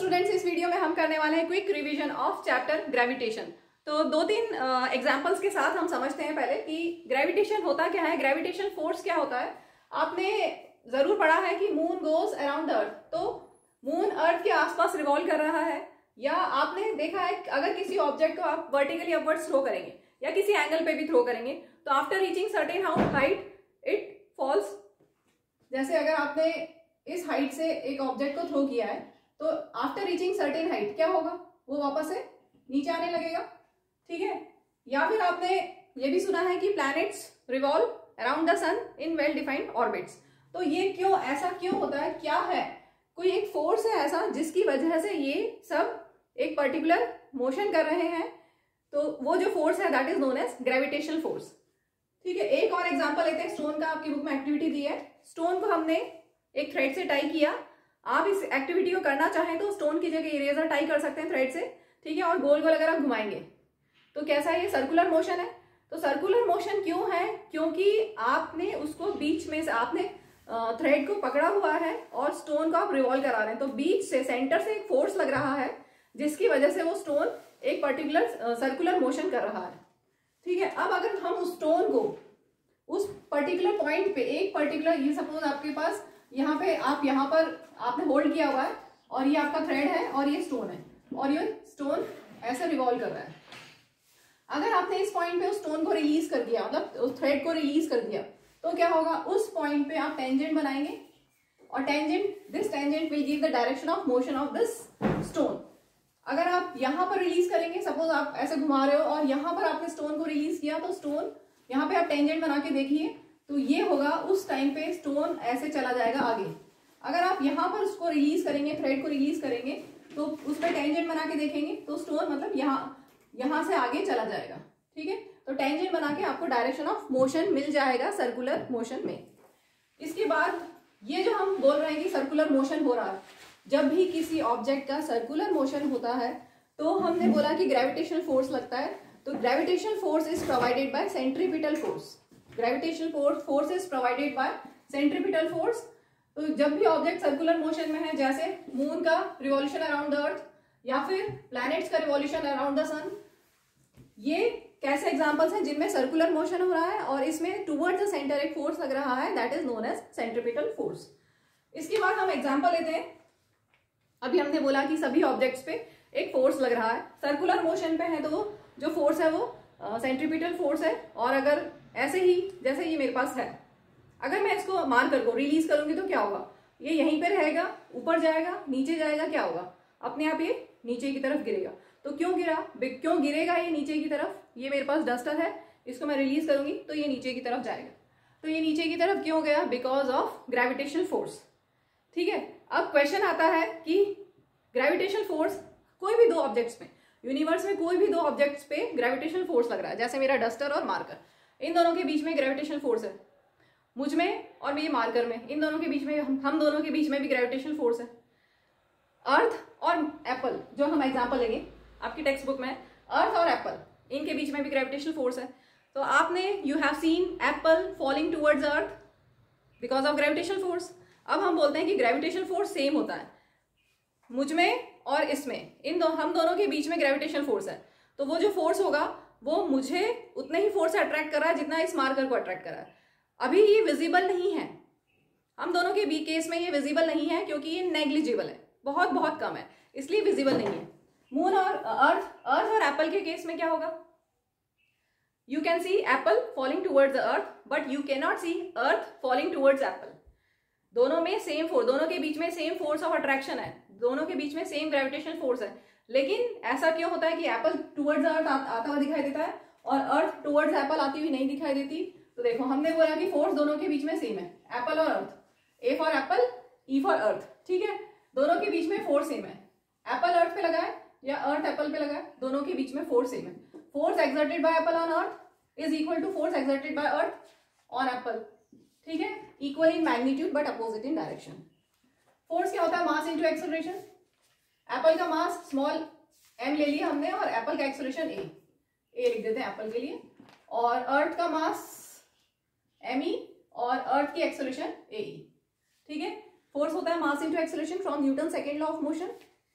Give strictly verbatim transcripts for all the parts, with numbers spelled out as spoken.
Students, इस video में हम करने वाले हैं quick revision of chapter gravitation. तो दो तीन एग्जांपल्स के साथ हम समझते हैं पहले कि ग्रेविटेशन होता क्या है, ग्रेविटेशन फोर्स क्या होता है। आपने जरूर पढ़ा है कि moon goes around the earth, तो मून अर्थ के आसपास रिवॉल्व कर रहा है। या आपने देखा है अगर किसी ऑब्जेक्ट को आप वर्टिकली अपवर्ड्स थ्रो करेंगे या किसी एंगल पे भी थ्रो करेंगे तो after reaching certain height it falls. जैसे अगर आपने इस हाइट से एक ऑब्जेक्ट को थ्रो किया है तो आफ्टर रीचिंग सर्टेन हाइट क्या होगा, वो वापस से नीचे आने लगेगा। ठीक है। या फिर आपने ये भी सुना है कि planets revolve around the sun in well defined orbits. तो ये क्यों, ऐसा क्यों होता है, क्या है, कोई एक फोर्स है ऐसा जिसकी वजह से ये सब एक पर्टिकुलर मोशन कर रहे हैं। तो वो जो फोर्स है that is known as gravitational force. ठीक है। एक और एग्जांपल लेते हैं। स्टोन का आपकी बुक में एक्टिविटी दी है। स्टोन को हमने एक थ्रेड से टाई किया। आप इस एक्टिविटी को करना चाहें तो स्टोन की जगह इरेजर टाई कर सकते हैं थ्रेड से। ठीक है। और गोल गोल अगर आप घुमाएंगे तो कैसा है, ये सर्कुलर मोशन है। तो सर्कुलर मोशन क्यों है, क्योंकि आपने उसको बीच में से आपने थ्रेड को पकड़ा हुआ है और स्टोन को आप रिवॉल्व करा रहे हैं। तो बीच से, सेंटर से एक फोर्स लग रहा है जिसकी वजह से वो स्टोन एक पर्टिकुलर सर्कुलर मोशन कर रहा है। ठीक है। अब अगर हम उस स्टोन को उस पर्टिकुलर पॉइंट पे, एक पर्टिकुलर, ये सपोज आपके पास यहाँ पे, आप यहाँ पर आपने होल्ड किया हुआ है और ये आपका थ्रेड है और ये स्टोन है और ये स्टोन ऐसे रिवॉल्व कर रहा है। अगर आपने इस पॉइंट पे उस स्टोन को रिलीज कर दिया, मतलब उस थ्रेड को रिलीज कर दिया, तो क्या होगा, उस पॉइंट पे आप टेंजेंट बनाएंगे और tangent, this tangent will give the direction of motion of this stone. अगर आप यहाँ पर रिलीज करेंगे, सपोज आप ऐसे घुमा रहे हो और यहाँ पर आपने स्टोन को रिलीज किया, तो स्टोन यहाँ पे आप टेंजेंट बना के देखिए तो ये होगा, उस टाइम पे स्टोन ऐसे चला जाएगा आगे। अगर आप यहाँ पर उसको रिलीज करेंगे, थ्रेड को रिलीज करेंगे, तो उस पर टेंजेंट बना के देखेंगे तो स्टोन मतलब यहाँ यहाँ से आगे चला जाएगा। ठीक है। तो टेंजेंट बना के आपको डायरेक्शन ऑफ मोशन मिल जाएगा सर्कुलर मोशन में। इसके बाद ये जो हम बोल रहे हैं कि सर्कुलर मोशन हो रहा है, जब भी किसी ऑब्जेक्ट का सर्कुलर मोशन होता है तो हमने बोला कि ग्रेविटेशनल फोर्स लगता है। तो gravitational force is provided by centripetal force. Gravitational force force is provided by centripetal force. तो जब भी ऑब्जेक्ट सर्कुलर मोशन में है, जैसे मून का रिवॉल्यूशन अराउंड द अर्थ या फिर प्लैनेट्स का रिवॉल्यूशन अराउंड द सन, ये कैसे एग्जांपल्स हैं जिनमें सर्कुलर मोशन हो रहा है और इसमें टुवर्ड्स द सेंटर एक फोर्स लग रहा है, that is known as centripetal force. इसके बाद हम एग्जांपल लेते हैं। अभी हमने बोला कि सभी ऑब्जेक्ट्स पे एक फोर्स लग रहा है, सर्कुलर मोशन पे है, तो वो जो फोर्स है वो सेंट्रीपिटल फोर्स है। और अगर ऐसे ही जैसे ये मेरे पास है, अगर मैं इसको मार्कर को रिलीज करूंगी तो क्या होगा, ये यहीं पे रहेगा, ऊपर जाएगा, नीचे जाएगा, क्या होगा, अपने आप ये नीचे की तरफ गिरेगा। तो क्यों गिरा, क्यों गिरेगा ये नीचे की तरफ, ये मेरे पास डस्टर है, इसको मैं रिलीज करूंगी तो ये नीचे की तरफ जाएगा। तो ये नीचे की तरफ क्यों गया, बिकॉज ऑफ ग्रेविटेशनल फोर्स। ठीक है। अब क्वेश्चन आता है कि ग्रेविटेशनल फोर्स कोई भी दो ऑब्जेक्ट्स में, यूनिवर्स में कोई भी दो ऑब्जेक्ट्स पे ग्रेविटेशनल फोर्स लग रहा है, जैसे मेरा डस्टर और मार्कर, इन दोनों के बीच में ग्रेविटेशनल फोर्स है, मुझ में और मेरे मार्कर में, इन दोनों के बीच में, हम, हम दोनों के बीच में भी ग्रेविटेशनल फोर्स है। अर्थ और एप्पल, जो हम एग्जांपल लेंगे आपकी टेक्स्ट बुक में, अर्थ और एप्पल, इनके बीच में भी ग्रेविटेशनल फोर्स है। तो आपने, you have seen apple falling towards earth because of gravitational force. अब हम बोलते हैं कि ग्रेविटेशनल फोर्स सेम होता है मुझ में और इसमें, इन दो, हम दोनों के बीच में ग्रेविटेशनल फोर्स है। तो वो जो फोर्स होगा वो मुझे उतने ही फोर्स से अट्रैक्ट कर रहा है जितना इस मार्कर को अट्रैक्ट कर रहा है। अभी ये विजिबल नहीं है, हम दोनों के बी केस में ये विजिबल नहीं है क्योंकि ये नेग्लिजिबल है, बहुत बहुत कम है, इसलिए विजिबल नहीं है। मून और अर्थ, अर्थ और एप्पल के केस में क्या होगा, you can see apple falling towards the earth but you can not see earth falling towards apple. दोनों में सेम फोर्स, दोनों के बीच में सेम फोर्स ऑफ अट्रैक्शन है, दोनों के बीच में सेम ग्रेविटेशनल फोर्स है। लेकिन ऐसा क्यों होता है कि एप्पल टुवर्ड्स अर्थ आता हुआ दिखाई देता है और अर्थ टुवर्ड्स एप्पल आती हुई नहीं दिखाई देती। तो देखो, हमने बोला कि फोर्स दोनों के बीच में सेम है, एप्पल और earth, A for apple, E for earth. ठीक है। दोनों के बीच में फोर्स सेम है, एप्पल अर्थ पे लगा है या अर्थ एप्पल पे लगा है, दोनों के बीच में फोर्स सेम है। Force exerted by apple on earth is equal to force exerted by earth on apple. ठीक है। Equal in magnitude but opposite in direction. Force क्या होता है, मास इनटू एक्सेलरेशन। एप्पल का मास स्मॉल एम ले लिया हमने और एप्पल का एक्सेलरेशन ए, ए लिख देते हैं एप्पल के लिए, और अर्थ का मास एम ई और अर्थ की एक्सेलरेशन ए ई। ठीक है। फोर्स होता है mass into acceleration from Newton second law of motion.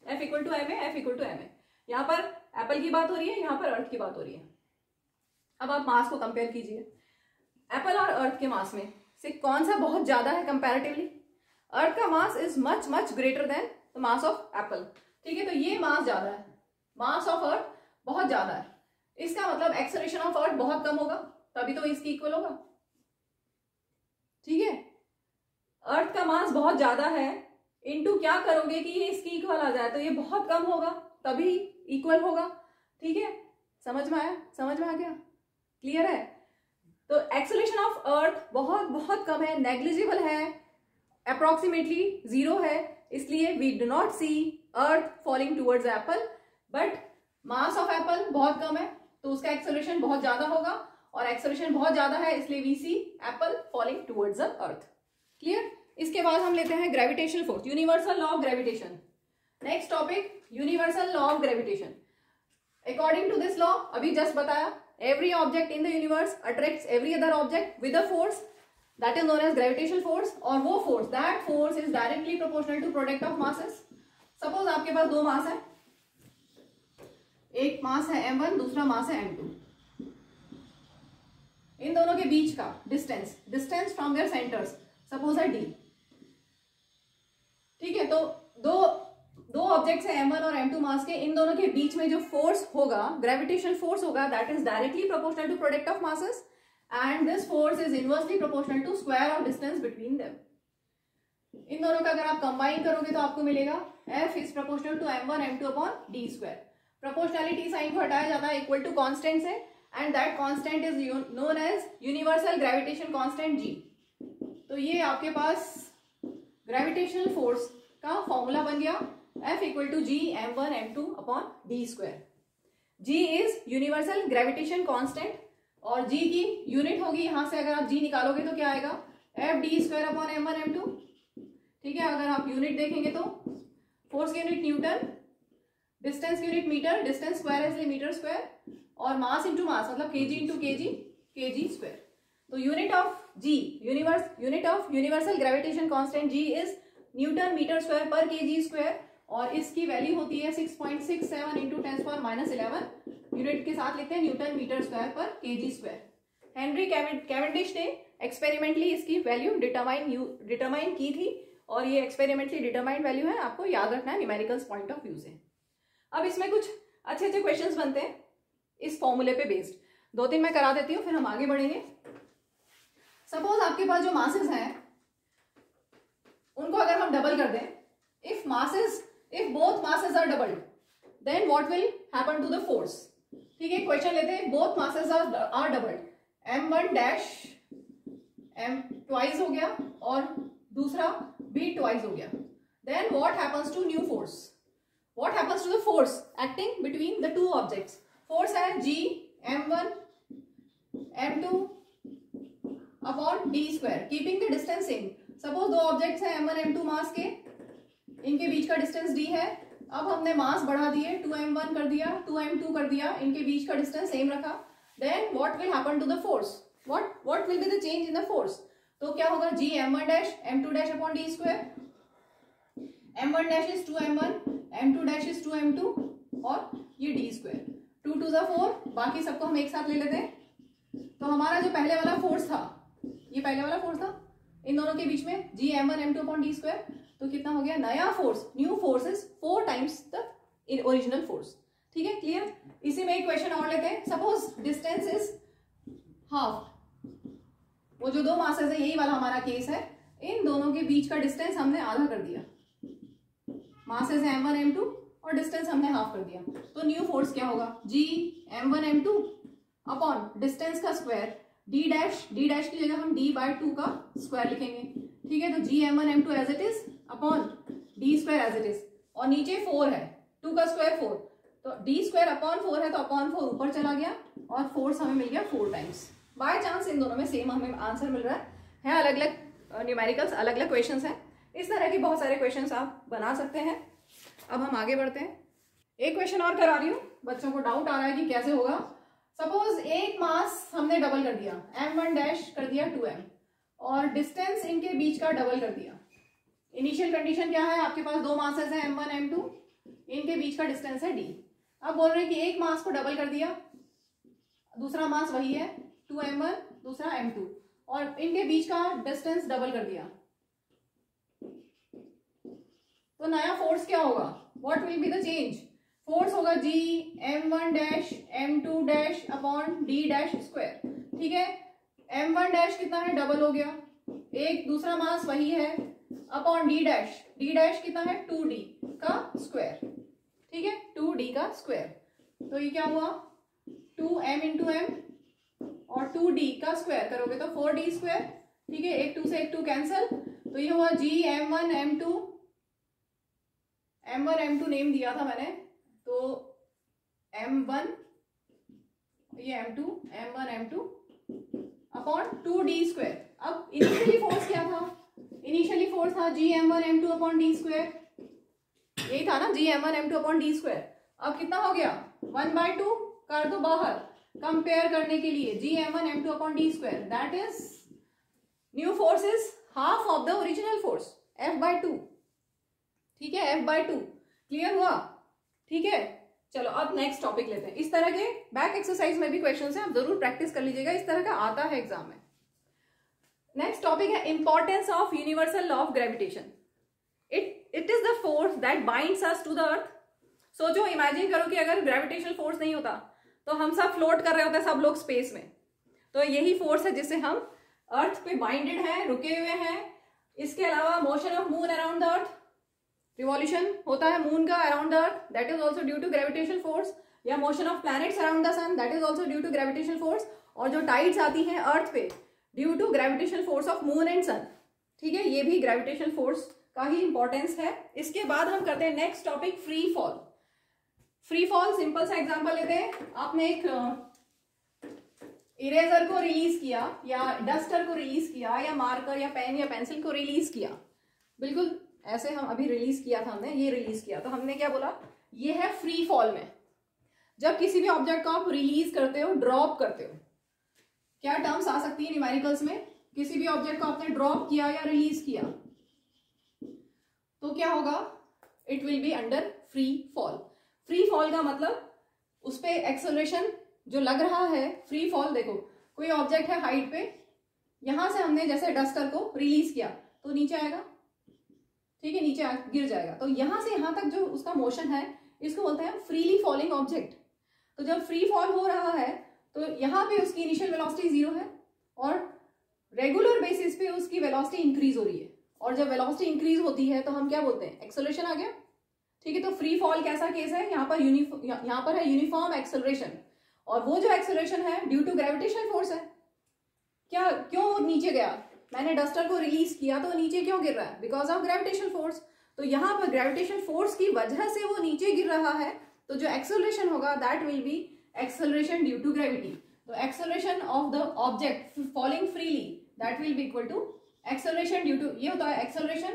F equal to M A, F equal to M A. यहाँ पर एप्पल की बात हो रही है, यहाँ पर अर्थ की बात हो रही है। अब आप मास को कंपेयर कीजिए, एप्पल और अर्थ के मास में से कौन सा बहुत ज्यादा है कंपैरेटिवली? अर्थ का mass is much much greater than the mass of apple. ठीक है, तो ये मास ज्यादा है, मास ऑफ अर्थ बहुत ज्यादा है, इसका मतलब एक्सेलरेशन ऑफ अर्थ बहुत कम होगा, तभी तो इसकी इक्वल होगा। ठीक है, अर्थ का मास बहुत ज्यादा है, इनटू क्या करोगे कि ये इसकी इक्वल आ जाए, तो ये बहुत कम होगा तभी इक्वल होगा। ठीक है, समझ में आया? समझ में आ गया? क्लियर है? तो एक्सेलरेशन ऑफ अर्थ बहुत बहुत कम है, नेग्लिजिबल है, अप्रोक्सीमेटली जीरो है, इसलिए we do not see earth falling towards apple. But mass of apple बहुत कम है, तो उसका एक्सेलरेशन बहुत ज्यादा होगा, और एक्सेलरेशन बहुत ज्यादा है इसलिए we see apple falling towards the earth. Clear? इसके बाद हम लेते हैं gravitational force, universal law of gravitation. Next topic, universal law of gravitation. According to this law, अभी जस्ट बताया, every object in the universe attracts every other object with a force that is known as gravitational force, और वो force, that force is directly proportional to product of masses. Suppose आपके पास दो मास है, एक मास है एम वन, दूसरा मास है एम टू। इन दोनों के बीच का distance, distance from their centres suppose है डी। ठीक है, तो दो दो ऑब्जेक्ट्स है एम वन और एम टू मास के, इन दोनों के बीच में जो फोर्स होगा, ग्रेविटेशनल फोर्स होगा, that is directly proportional to product of masses, and this force is inversely proportional to square of distance between them. इन दोनों का अगर आप कंबाइन करोगे तो आपको मिलेगा F is proportional to M one M two upon D square. Proportionality sign को हटाया जाता है इक्वल टू कांस्टेंट से, and that constant is known as universal gravitation constant G। तो ये आपके पास ग्रेविटेशनल फोर्स का फॉर्मूला बन गया, F equal to G M one M two upon D square. G is universal gravitation constant, और G की यूनिट होगी, यहां से अगर आप G निकालोगे तो क्या आएगा, F D square upon M one M two. ठीक है, अगर आप यूनिट देखेंगे तो फोर्स की यूनिट न्यूटन, डिस्टेंस की यूनिट मीटर, डिस्टेंस स्क्वायर है इसलिए मीटर स्क्वायर, और मास इंटू मास मतलब kg into kg, kg square. तो unit of G, universe unit of universal gravitation constant G is Newton metre square per kg square, और इसकी value होती है six point six seven into ten power minus eleven. Unit के साथ लिखते हैं Newton metre square per kg square. Henry Cavendish ने experimentally इसकी वैल्यू डिटरमाइन डिटरमाइन की थी, और ये एक्सपेरिमेंटली डिटरमाइंड वैल्यू है, आपको याद रखना है न्यूमेरिकल्स पॉइंट ऑफ व्यू से। अब इसमें कुछ अच्छे अच्छे क्वेश्चंस बनते हैं इस फॉर्मूले पे बेस्ड, दो तीन मैं करा देती हूँ फिर हम आगे बढ़ेंगे। सपोज आपके पास जो मासेस हैं उनको अगर हम डबल कर दें, if masses if both masses are doubled then what will happen to the force. ठीक है, क्वेश्चन लेते हैं, both masses are are doubled, M one dash M twice हो गया और दूसरा बी ट्वाइस हो गया, then what happens to new force, what happens to the force acting between the two objects. Force है G M one M two upon D square, keeping the distance same. Suppose दो objects हैं M one M two mass के, इनके बीच का distance D है, अब हमने मास बढ़ा दिए, टू एम वन कर दिया, टू एम टू कर दिया, इनके बीच का डिस्टेंस सेम रखा, then what will happen to the force, what what will be the change in the force. तो क्या होगा, G M one dash M two dash upon D square, M one dash is two M one, M two dash is two M two, और ये D square, two to the four, बाकी सबको हम एक साथ ले लेते हैं। तो हमारा जो पहले वाला फोर्स था, ये पहले वाला फोर्स था इन दोनों के बीच में, G M one M two upon D square, तो कितना हो गया, नया force, new force is four times the original force. ठीक है, क्लियर। इसी में एक क्वेश्चन और लेते हैं, सपोज डिस्टेंस इज हाफ, वो जो दो मासेस है यही वाला हमारा केस है, इन दोनों के बीच का डिस्टेंस हमने आधा कर दिया, मासेस है एम वन एम टू और डिस्टेंस हमने हाफ कर दिया, तो न्यू फोर्स क्या होगा, G M one M two upon distance का square, D dash, D dash की जगह हम डी बाय टू का स्क्वायर लिखेंगे। ठीक है, तो G M one M two as it is upon D square as it is, और नीचे फोर है, टू का स्क्वायर फोर, तो डी स्क्वायर अपॉन फोर है तो अपॉन फोर ऊपर चला गया, और फोर्स हमें मिल गया फोर टाइम्स। बाय चांस इन दोनों में सेम हमें आंसर मिल रहा है, है अलग अलग न्यूमेरिकल्स, अलग अलग क्वेश्चंस हैं, इस तरह के बहुत सारे क्वेश्चंस आप बना सकते हैं। अब हम आगे बढ़ते हैं, एक क्वेश्चन और करा रही हूँ, बच्चों को डाउट आ रहा है कि कैसे होगा। सपोज एक मास हमने डबल कर दिया, एम वन डैश कर दिया टू एम, और डिस्टेंस इनके बीच का डबल कर दिया। इनिशियल कंडीशन क्या है, आपके पास दो मासेस हैं एम वन एम टू, इनके बीच का डिस्टेंस है डी। अब बोल रहे हैं कि एक मास को डबल कर दिया, दूसरा मास वही है टू एम वन, दूसरा एम टू, और इनके बीच का डिस्टेंस डबल कर दिया, तो नया फोर्स क्या होगा? What will be the change? Force होगा G M one dash M two dash upon D dash square. ठीक है, एम वन डैश कितना है? डबल हो गया, एक दूसरा मास वही है, upon D dash, D dash कितना है? टू डी का स्क्वायर। ठीक है, टू डी का स्क्वायर, तो ये क्या हुआ? टू एम इंटू एम और टू डी का स्क्वायर करोगे तो फोर डी स्क्वायर। ठीक है, एक टू से एक टू कैंसल, तो ये हुआ G M one M two, M one M two name दिया था मैंने, तो एम वन, ये M two, M one M two upon two D square. अब इनिशियली फोर्स क्या था? इनिशियली फोर्स था G M one M two upon D square, यही था ना, G M one M two upon D square. अब कितना हो गया? वन बाय टू कर दो बाहर, कंपेयर करने के लिए G M one M two upon D square, that is new force is half of the original force, F by two. ठीक है, एफ बाय टू। क्लियर हुआ? ठीक है, चलो अब नेक्स्ट टॉपिक लेते हैं। इस तरह के बैक एक्सरसाइज में भी क्वेश्चन है, आप जरूर प्रैक्टिस कर लीजिएगा, इस तरह का आता है एग्जाम में। नेक्स्ट टॉपिक है importance of universal law of gravitation. It it is the force that binds us to the earth. सोचो, इमेजिन करो कि अगर ग्रेविटेशनल फोर्स नहीं होता तो हम सब फ्लोट कर रहे होते, सब लोग स्पेस में, तो यही फोर्स है जिससे हम अर्थ पे बाइंडेड हैं, रुके हुए हैं। इसके अलावा motion of moon around the earth, revolution होता है मून का around the earth, that is also due to gravitational force, या motion of planets around the sun, that is also due to gravitational force, और जो tides आती हैं earth पे due to gravitational force of moon and sun. ठीक है, ये भी ग्रेविटेशनल फोर्स का ही इंपॉर्टेंस है। इसके बाद हम करते हैं next topic, free fall. Free fall simple सा एग्जांपल लेते हैं। आपने एक इरेजर को रिलीज किया, या डस्टर को रिलीज किया, या मार्कर या पेन या पेंसिल को रिलीज किया, बिल्कुल ऐसे हम अभी रिलीज किया था, हमने ये रिलीज किया, तो हमने क्या बोला? ये है फ्री फॉल में। जब किसी भी ऑब्जेक्ट को आप रिलीज करते हो, ड्रॉप करते हो, क्या टर्म्स आ सकती है न्यूमेरिकल्स में? किसी भी ऑब्जेक्ट को आपने ड्रॉप किया या रिलीज किया तो क्या होगा? It will be under free fall. Free fall का मतलब उस पे एक्सेलरेशन जो लग रहा है, फ्री फॉल। देखो, कोई ऑब्जेक्ट है हाइट पे, यहां से हमने जैसे डस्टर को रिलीज किया तो नीचे आएगा, ठीक है, नीचे गिर जाएगा, तो यहां से यहां तक जो उसका मोशन है, इसको बोलते हैं फ्रीली फॉलिंग ऑब्जेक्ट। तो जब फ्री फॉल हो रहा है तो यहाँ पे उसकी इनिशियल वेलोसिटी जीरो है, और रेगुलर बेसिस पे उसकी वेलोसिटी इंक्रीज हो रही है, और जब वेलोसिटी इंक्रीज होती है तो हम क्या बोलते हैं? एक्सेलरेशन आ गया। ठीक है, तो फ्री फॉल कैसा केस है? यहाँ पर यूनिफॉर्म यहाँ पर है यूनिफॉर्म एक्सेलरेशन, और वो जो एक्सेलरेशन है ड्यू टू ग्रेविटेशनल फोर्स है। क्या, क्यों नीचे गया? मैंने डस्टर को रिलीज किया तो नीचे क्यों गिर रहा है? Because of gravitational force. तो यहाँ पर ग्रेविटेशनल फोर्स की वजह से वो नीचे गिर रहा है, तो जो एक्सेलरेशन होगा that will be acceleration due to gravity. तो acceleration of the object falling freely that will be equal to acceleration due to, ये होता है एक्सेलरेशन,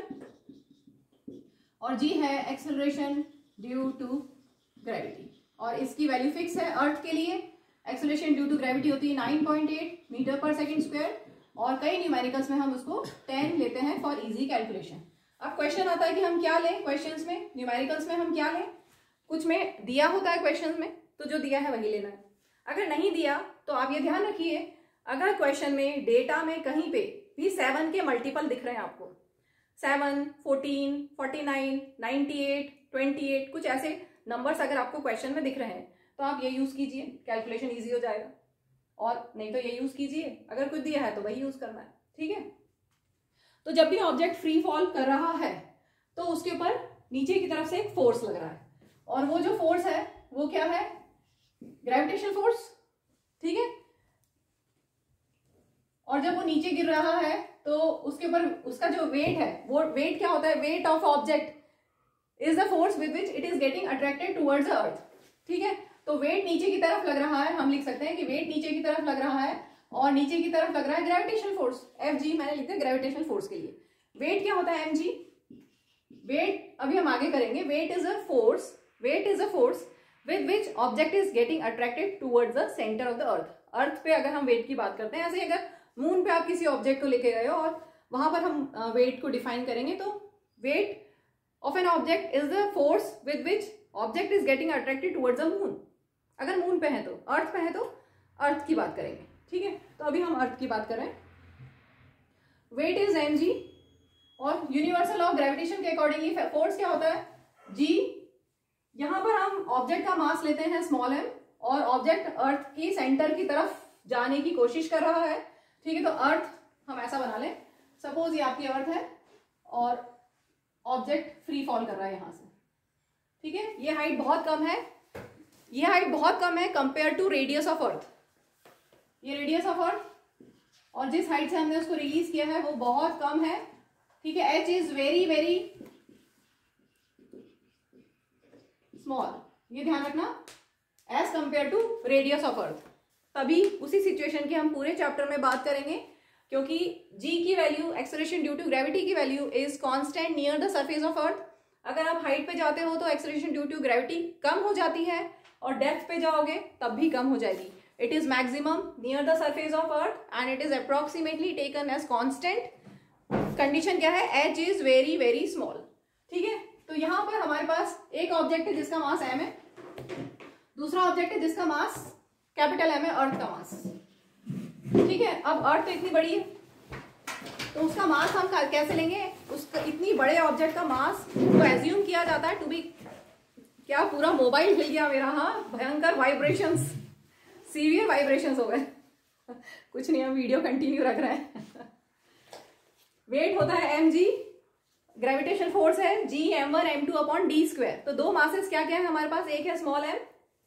और जी है एक्सेलरेशन ड्यू टू ग्रेविटी, और इसकी वैल्यू फिक्स है। अर्थ के लिए एक्सेलरेशन ड्यू टू ग्रेविटी होती है nine point eight metre per second square, और कई न्यूमेरिकल्स में हम उसको टेन लेते हैं फॉर इजी कैलकुलेशन। अब क्वेश्चन आता है कि हम क्या लें क्वेश्चंस में, न्यूमेरिकल्स में हम क्या लें? कुछ में दिया होता है क्वेश्चंस में, तो जो दिया है वही लेना है। अगर नहीं दिया तो आप ये ध्यान रखिए, अगर क्वेश्चन में डेटा में कहीं पे भी सेवन के मल्टीपल दिख रहे हैं आपको, seven, fourteen, forty nine, ninety eight, twenty eight, कुछ ऐसे नंबर्स अगर आपको क्वेश्चन में दिख रहे हैं तो आप ये यूज कीजिए, कैलकुलेशन ईजी हो जाएगा। और नहीं तो ये यूज कीजिए, अगर कुछ दिया है तो वही यूज करना है। ठीक है, तो जब भी ऑब्जेक्ट फ्री फॉल कर रहा है तो उसके ऊपर नीचे की तरफ से एक फोर्स लग रहा है, और वो जो फोर्स है वो क्या है? Gravitational force. ठीक है, और जब वो नीचे गिर रहा है तो उसके ऊपर उसका जो वेट है, वो वेट क्या होता है? Weight of object is the force with which it is getting attracted towards the earth. ठीक है, तो वेट नीचे की तरफ लग रहा है, हम लिख सकते हैं कि वेट नीचे की तरफ लग रहा है, और नीचे की तरफ लग रहा है ग्रेविटेशनल फोर्स, एफ जी मैंने लिख दिया ग्रेविटेशनल फोर्स के लिए। वेट क्या होता है? M G. वेट अभी हम आगे करेंगे। Weight is a force, weight is a force with which object is getting attracted towards the centre of the earth. Earth पे अगर हम वेट की बात करते हैं, ऐसे अगर मून पे आप किसी ऑब्जेक्ट को लेके गए हो और वहां पर हम वेट को डिफाइन करेंगे, तो weight of an object is the force with which object is getting attracted towards the moon. अगर मून पे है तो, अर्थ पे है तो अर्थ की बात करेंगे, ठीक है। तो अभी हम अर्थ की बात करें, वेट इज एम जी, और यूनिवर्सल ऑफ ग्रेविटेशन के अकॉर्डिंगली फोर्स क्या होता है, जी। यहां पर हम ऑब्जेक्ट का मास लेते हैं स्मॉल एम, और ऑब्जेक्ट अर्थ की सेंटर की तरफ जाने की कोशिश कर रहा है, ठीक है। तो अर्थ हम ऐसा बना लें, सपोज ये आपकी अर्थ है और ऑब्जेक्ट फ्री फॉल कर रहा है यहां से, ठीक है। ये हाइट बहुत कम है, ये हाइट बहुत कम है compare to radius of earth. ये रेडियस ऑफ अर्थ और जिस हाइट से हमने उसको रिलीज किया है वो बहुत कम है, ठीक है। H is very very small, ये ध्यान रखना, as compare to radius of earth. तभी उसी सिचुएशन की हम पूरे चैप्टर में बात करेंगे, क्योंकि g की value, acceleration due to gravity की value is constant near the surface of earth. अगर आप हाइट पे जाते हो तो एक्सेलरेशन ड्यू टू ग्रेविटी कम हो जाती है, और डेप्थ पे जाओगे तब भी कम हो जाएगी। It is maximum near the surface of earth and it is approximately taken as constant. Condition क्या है, H is very very small, ठीक है। तो यहां पर हमारे पास एक ऑब्जेक्ट है जिसका मास एम है, दूसरा ऑब्जेक्ट है जिसका मास कैपिटल एम है, अर्थ का मास, ठीक है। अब अर्थ तो इतनी बड़ी है तो उसका मास हम कैसे लेंगे, उसका इतनी बड़े ऑब्जेक्ट का मास तो एज्यूम किया जाता है टू बी, क्या पूरा मोबाइल हिल गया मेरा, हाँ भयंकर वाइब्रेशंस, सीवियर वाइब्रेशंस हो गए कुछ नहीं, हम वीडियो कंटिन्यू रख रहे हैं। वेट होता है एम जी, ग्रेविटेशन फोर्स है G M one M two upon D square. तो दो मासेस क्या क्या है हमारे पास, एक है small M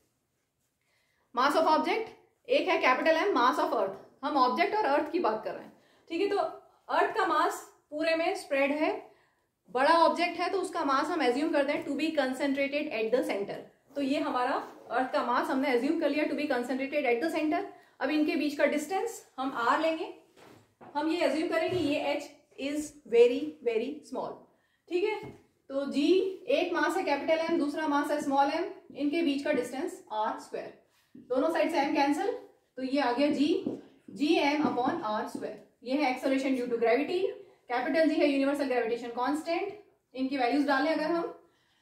mass of object, एक है capital M mass of earth. हम ऑब्जेक्ट और अर्थ की बात कर रहे हैं, ठीक है। तो अर्थ का मास पूरे में स्प्रेड है, बड़ा ऑब्जेक्ट है तो उसका मास हम एज्यूम करते हैं to be concentrated at the centre. तो ये हमारा अर्थ का मास हमने एज्यूम कर लिया to be concentrated at the centre. अब इनके बीच का डिस्टेंस हम आर लेंगे, हम ये एज्यूम करेंगे ये H is very very small, ठीक है। तो जी एक मास है कैपिटल एम, दूसरा मास है स्मॉल एम, इनके बीच का डिस्टेंस आर स्क्वायर, दोनों साइड से एम कैंसिल, तो ये आ गया G G M upon are square. ये है acceleration due to gravity, capital G है यूनिवर्सल ग्रेविटेशन कांस्टेंट। इनकी वैल्यूज डालें अगर हम,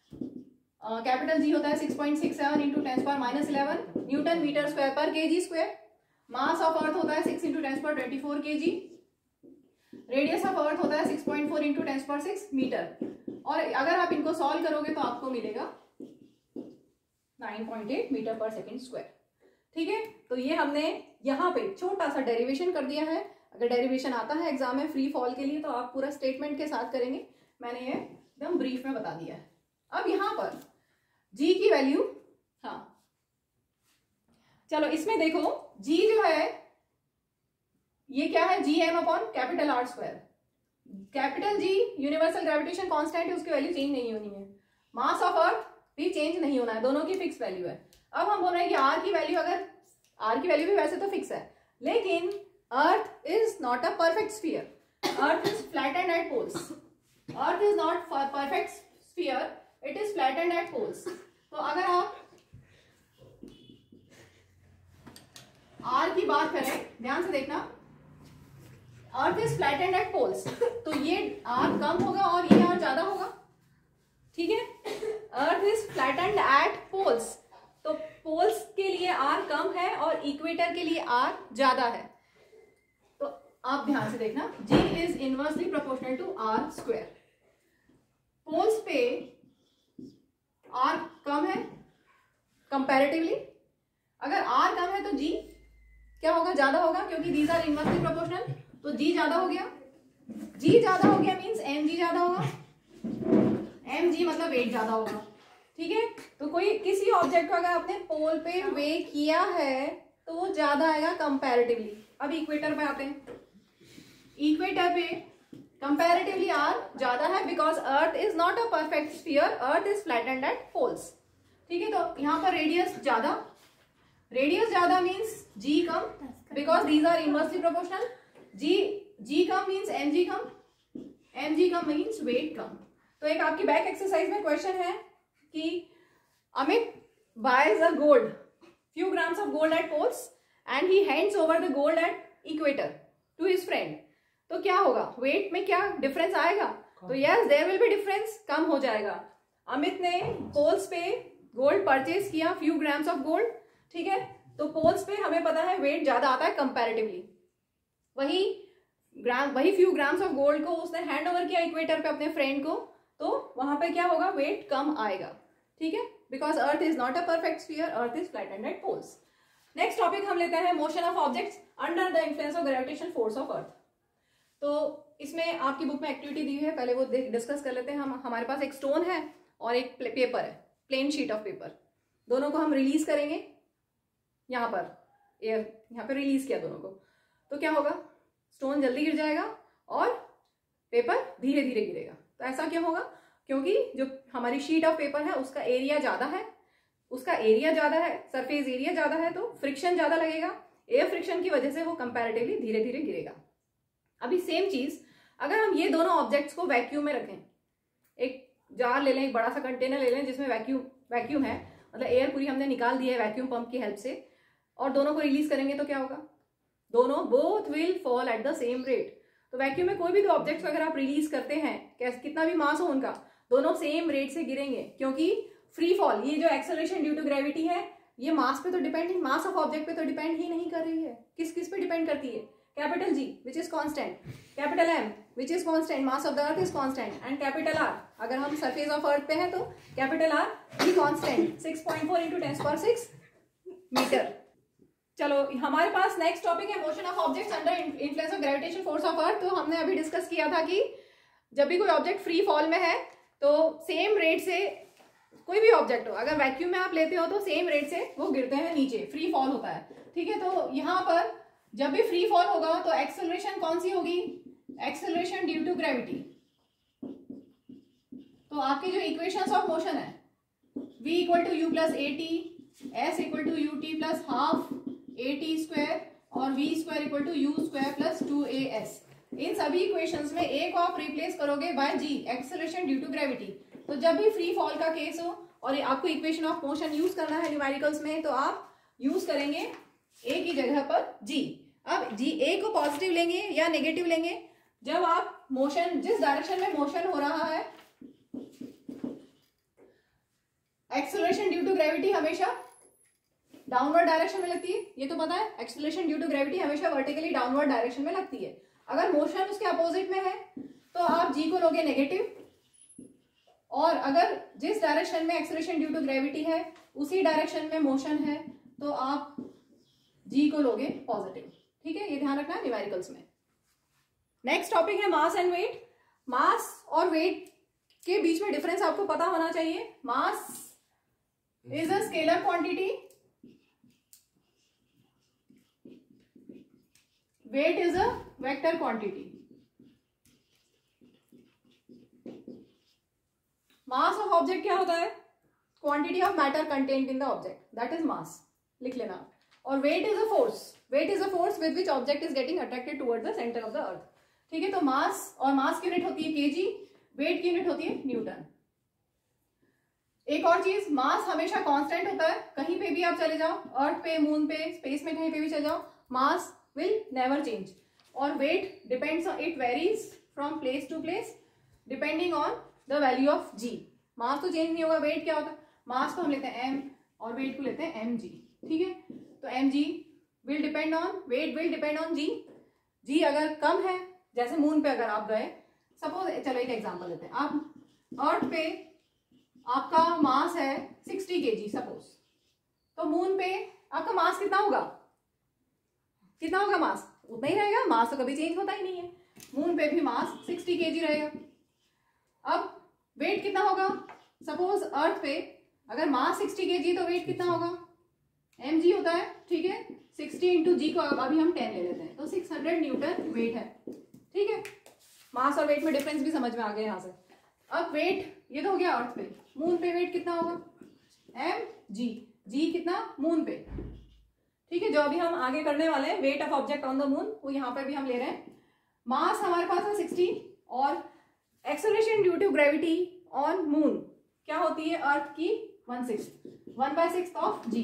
कैपिटल जी होता है six point six seven into ten power minus eleven newton metre square per K G square. Mass of earth होता है six into ten power twenty four के G. Radius of earth होता है six point four into ten power six metre. और अगर आप इनको solve करोगे तो आपको मिलेगा nine point eight metre per second square, ठीक है। तो ये हमने यहाँ पे छोटा सा डेरिवेशन कर दिया है। अगर डेरिवेशन आता है एग्जाम में फ्री फॉल के लिए तो आप पूरा स्टेटमेंट के साथ करेंगे, मैंने ये एकदम ब्रीफ में बता दिया है। अब यहाँ पर जी की वैल्यू, हाँ चलो इसमें देखो जी जो है ये क्या है, G M upon capital R square. Capital G universal gravitation constant है, उसकी वैल्यू चेंज नहीं होनी है। मास ऑफ अर्थ भी चेंज नहीं होना है, दोनों की फिक्स वैल्यू है। अब हम बोल रहे हैं कि आर की वैल्यू, अगर आर की वैल्यू भी वैसे तो फिक्स है, लेकिन earth is not a perfect sphere, earth is flattened at poles. Earth is not perfect sphere, it is flattened at poles. तो अगर आप आर की बात करें, ध्यान से देखना, earth is flattened at poles, तो ये आर कम होगा और ये आर ज्यादा होगा, ठीक है। Earth is flattened at poles, तो पोल्स के लिए आर कम है और इक्वेटर के लिए आर ज्यादा है। तो आप ध्यान से देखना, G is inversely proportional to R square. Poles पे आर कम है कंपैरेटिवली, अगर आर कम है तो जी क्या होगा, ज्यादा होगा, क्योंकि दीज आर इनवर्सली प्रोपोर्शनल, तो जी ज्यादा हो गया। जी ज्यादा हो गया मींस एम जी ज्यादा होगा, एम जी मतलब वेट ज्यादा होगा, ठीक है। तो कोई किसी ऑब्जेक्ट को अगर आपने पोल पे वे किया है तो वो ज्यादा आएगा कंपैरेटिवली। अब इक्वेटर पे आते हैं, इक्वेटर पे कंपैरेटिवली आर ज्यादा है because earth is not a perfect sphere, earth is flattened at poles, ठीक है। तो यहाँ पर रेडियस ज्यादा, रेडियस ज्यादा मीन्स जी कम because these are inversely proportional. G G कम मीन्स एम जी कम, एम जी कम मीन्स वेट कम। तो एक आपकी बैक एक्सरसाइज में क्वेश्चन है कि Amit buys a gold, few grams of gold at poles and he hands over the gold at equator to his friend. तो क्या होगा, वेट में क्या डिफरेंस आएगा? तो yes there will be difference, कम हो जाएगा। अमित ने पोल्स पे गोल्ड परचेज किया, फ्यू ग्राम्स ऑफ गोल्ड, ठीक है, तो पोल्स पे हमें पता है वेट ज्यादा आता है कंपैरेटिवली। वही ग्राम वही फ्यू ग्राम्स ऑफ गोल्ड को उसने हैंड ओवर किया इक्वेटर पे अपने फ्रेंड को, तो वहां पे क्या होगा, वेट कम आएगा, ठीक है, because earth is not a perfect sphere, earth is flattened at poles. Next topic हम लेते हैं motion of objects under the influence of gravitation force of earth. तो इसमें आपकी बुक में एक्टिविटी दी हुई है, पहले वो डिस्कस कर लेते हैं। हम हमारे पास एक स्टोन है और एक पेपर है, प्लेन शीट ऑफ पेपर, दोनों को हम रिलीज करेंगे यहाँ पर, एयर यहाँ पर रिलीज किया दोनों को, तो क्या होगा, स्टोन जल्दी गिर जाएगा और पेपर धीरे धीरे गिरेगा। तो ऐसा क्यों होगा, क्योंकि जो हमारी शीट ऑफ पेपर है उसका एरिया ज्यादा है, उसका एरिया ज्यादा है, सरफेस एरिया ज्यादा है, तो फ्रिक्शन ज्यादा लगेगा, एयर फ्रिक्शन की वजह से वो कंपैरेटिवली धीरे धीरे गिरेगा। अभी सेम चीज अगर हम ये दोनों ऑब्जेक्ट्स को वैक्यूम में रखें, एक जार ले लें, एक बड़ा सा कंटेनर ले लें जिसमें वैक्यूम वैक्यूम है, मतलब एयर पूरी हमने निकाल दी है वैक्यूम पंप की हेल्प से, और दोनों को रिलीज करेंगे तो क्या होगा, दोनों both will fall at the same rate. तो वैक्यूम में कोई भी दो ऑब्जेक्ट्स अगर आप रिलीज करते हैं, कितना भी मास हो उनका, दोनों सेम रेट से गिरेंगे, क्योंकि फ्री फॉल, ये जो एक्सेलरेशन ड्यू टू ग्रेविटी है, ये मास पे तो डिपेंड ही, मास ऑफ ऑब्जेक्ट पे तो डिपेंड ही नहीं कर रही है। किस किस पे डिपेंड करती है, capital G which is constant, capital M which is constant, mass of the earth is constant, and capital R, अगर हम सरफेस ऑफ अर्थ पे हैं तो कैपिटल आर भी constant, six point four into ten power six metre. चलो हमारे पास next topic है motion of objects under influence of gravitation force of earth. तो हमने अभी डिस्कस किया था कि जब भी कोई ऑब्जेक्ट फ्री फॉल में है तो सेम रेट से, कोई भी ऑब्जेक्ट हो, अगर वैक्यूम में आप लेते हो तो सेम रेट से वो गिरते हैं नीचे, फ्री फॉल होता है, ठीक है। तो यहाँ पर जब भी फ्री फॉल होगा तो एक्सेलरेशन कौन सी होगी, एक्सेलरेशन ड्यू टू ग्रेविटी। तो आपकी जो इक्वेशंस ऑफ मोशन है, v equal to u plus a t, s equal to u t plus half a t square और v square equal to u square plus two a s, इन सभी equations में a को आप replace करोगे by g, acceleration due to gravity. तो जब भी फ्री फॉल का केस हो और आपको इक्वेशन ऑफ मोशन यूज करना है न्यूमेरिकल्स में, तो आप यूज करेंगे a की जगह पर g। अब g, a को पॉजिटिव लेंगे या नेगेटिव लेंगे, जब आप मोशन, जिस डायरेक्शन में मोशन हो रहा है, एक्सेलरेशन ड्यू टू ग्रेविटी हमेशा डाउनवर्ड डायरेक्शन में लगती है, ये तो पता है, एक्सेलरेशन ड्यू टू ग्रेविटी हमेशा वर्टिकली डाउनवर्ड डायरेक्शन में लगती है। अगर मोशन उसके अपोजिट में है तो आप g को लोगे नेगेटिव, और अगर जिस डायरेक्शन में एक्सेलरेशन ड्यू टू ग्रेविटी है उसी डायरेक्शन में मोशन है तो आप g को लोगे पॉजिटिव, ठीक है, ये ध्यान रखना है न्यूमेरिकल्स में। नेक्स्ट टॉपिक है मास एंड वेट। मास और वेट के बीच में डिफरेंस आपको पता होना चाहिए। Mass is a scalar quantity, weight is a vector quantity. Mass of object क्या होता है, quantity of matter content in the object, that is mass, लिख लेना। और weight is a force, weight is a force with which object is getting attracted towards the centre of the earth, ठीक है। तो मास, और मास की यूनिट होती है केजी, वेट की यूनिट होती है न्यूटन। एक और चीज, मास हमेशा कांस्टेंट होता है, कहीं पे भी आप चले जाओ, अर्थ पे, मून पे, स्पेस में कहीं पे भी चले जाओ, मास विल नेवर चेंज। और weight depends on, it varies from place to place depending on the value of g. Mass तो चेंज नहीं होगा। वेट क्या होता है, मास को हम लेते हैं एम और वेट को लेते हैं एम जी, ठीक है। तो m g will depend on, weight will depend on g. G अगर कम है, जैसे मून पे अगर आप गए, सपोज, चलो एक एग्जांपल लेते हैं, आप अर्थ पे आपका मास है सिक्सटी केजी सपोज, तो मून पे आपका मास कितना होगा, कितना होगा मास, उतना ही रहेगा, मास तो कभी चेंज होता ही नहीं है। मून पे भी मास सिक्सटी केजी रहेगा। अब वेट कितना होगा, सपोज अर्थ पे अगर मास सिक्सटी केजी तो वेट कितना होगा, एम जी होता है, ठीक है। सिक्सटी इंटू जी को अभी हम टेन ले लेते हैं, तो सिक्स हंड्रेड न्यूटन वेट है, ठीक है। मास और वेट में डिफरेंस भी समझ में आ गया यहाँ से। अब वेट ये तो हो गया अर्थ पे, मून पे वेट कितना होगा, एम जी, जी कितना मून पे, ठीक है। जो अभी हम आगे करने वाले हैं, weight of object on the moon, वो यहाँ पे भी हम ले रहे हैं। मास हमारे पास है सिक्सटी और acceleration due to gravity on moon क्या होती है, अर्थ की one six, one by six of g,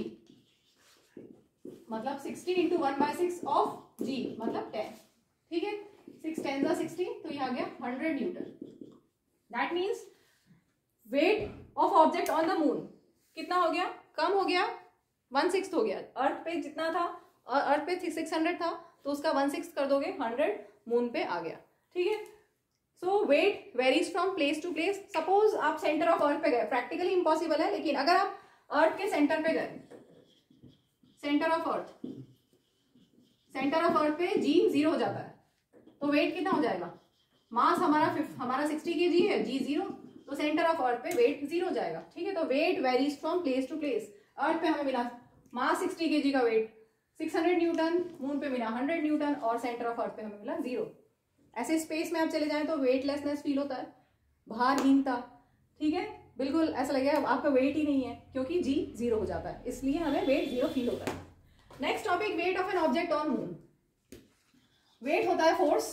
मतलब sixty into one by six of g मतलब टेन, ठीक है। सिक्स टेन जा सिक्सटी, तो ये आ गया hundred newton. That means weight of object on the moon कितना हो गया, कम हो गया, वन सिक्स हो गया। अर्थ पे जितना था, अर्थ पे सिक्स हंड्रेड था तो उसका वन सिक्स कर दोगे, हंड्रेड मून पे आ गया। ठीक है, so weight varies from place to place. Suppose आप सेंटर ऑफ अर्थ पे गए, प्रैक्टिकली इम्पॉसिबल है, लेकिन अगर आप अर्थ के सेंटर पे गए, centre of earth, centre of earth पे जी जीरो हो जाता है तो वेट कितना हो जाएगा, मास हमारा हमारा सिक्सटी के जी है, जी जीरो, तो सेंटर ऑफ अर्थ पे वेट जीरो हो जाएगा। ठीक है, तो weight varies from place to place. Earth पे हमें मिला मास सिक्सटी के जी का weight six hundred newton, moon पे मिला हंड्रेड न्यूटन, और सेंटर ऑफ अर्थ पे हमें मिला जीरो। ऐसे स्पेस में आप चले जाएं तो वेटलेसनेस फील होता है, भारहीनता। ठीक है, बिल्कुल ऐसा लगेगा आपका वेट ही नहीं है, क्योंकि जी जीरो हो जाता है, इसलिए हमें वेट जीरो फील होता है। Next topic, weight of an object on moon. Weight होता है फोर्स,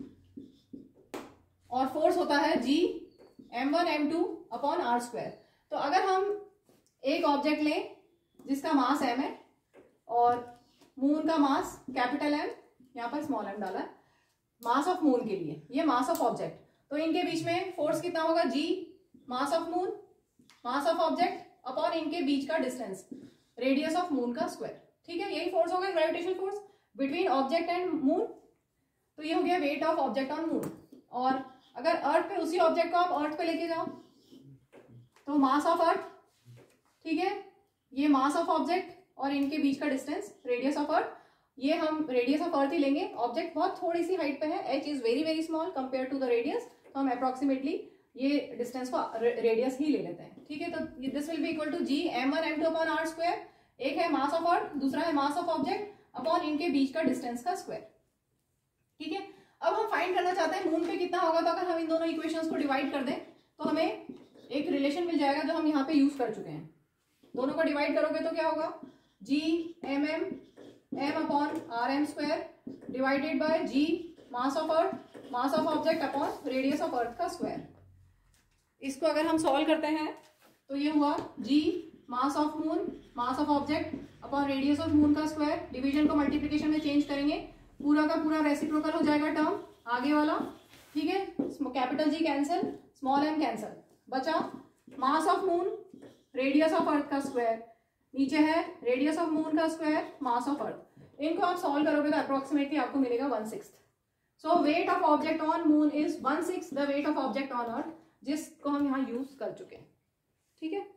और फोर्स होता है G M one M two upon are square. तो अगर हम एक ऑब्जेक्ट लें जिसका मास एम है और मून का मास कैपिटल एम, यहाँ पर स्मॉल एम डाला है, मास ऑफ मून के लिए, ये मास ऑफ ऑब्जेक्ट, तो इनके बीच में फोर्स कितना होगा, G mass of moon, mass of object upon इनके बीच का डिस्टेंस, रेडियस ऑफ मून का स्क्वायर। ठीक है, यही फोर्स होगा gravitational force between object and moon. तो ये हो गया weight of object on moon. और अगर अर्थ पे उसी ऑब्जेक्ट को आप अर्थ पे लेके जाओ तो मास ऑफ अर्थ, ठीक है, ये मास ऑफ ऑब्जेक्ट और इनके बीच का डिस्टेंस, रेडियस ऑफ अर्थ, ये हम रेडियस ऑफ अर्थ ही लेंगे। ऑब्जेक्ट बहुत थोड़ी सी हाइट पे है, H is very very small compare to the radius, तो हम अप्रोक्सीमेटली ये डिस्टेंस को रेडियस ही ले लेते हैं। ठीक है, तो this will be equal to G M one M two upon are square. एक है मास ऑफ अर्थ, दूसरा है मास ऑफ ऑब्जेक्ट अपॉन इनके बीच का डिस्टेंस का स्क्वायर। ठीक है, अब हम फाइंड करना चाहते हैं मून पे कितना होगा, तो अगर हम इन दोनों इक्वेशंस को डिवाइड कर दें तो हमें एक रिलेशन मिल जाएगा जो हम यहाँ पे यूज कर चुके हैं। दोनों को डिवाइड करोगे तो क्या होगा, G m m m upon r m square divided by G mass of earth mass of object upon radius of earth का स्क्वायर। इसको अगर हम सॉल्व करते हैं तो ये हुआ G mass of moon mass of object upon radius of moon का स्क्वायर। डिवीजन को मल्टीप्लिकेशन में चेंज करेंगे, पूरा का पूरा रेसिप्रोकल हो जाएगा टर्म आगे वाला। ठीक है, capital G cancel, small m cancel, बचा mass of moon radius of earth का स्क्वायर, नीचे है रेडियस ऑफ मून का स्क्वायर मास ऑफ अर्थ। इनको आप सॉल्व करोगे तो अप्रोक्सीमेटली आपको मिलेगा one six. So weight of object on moon is one six the weight of object on earth, जिसको हम यहाँ यूज कर चुके हैं। ठीक है,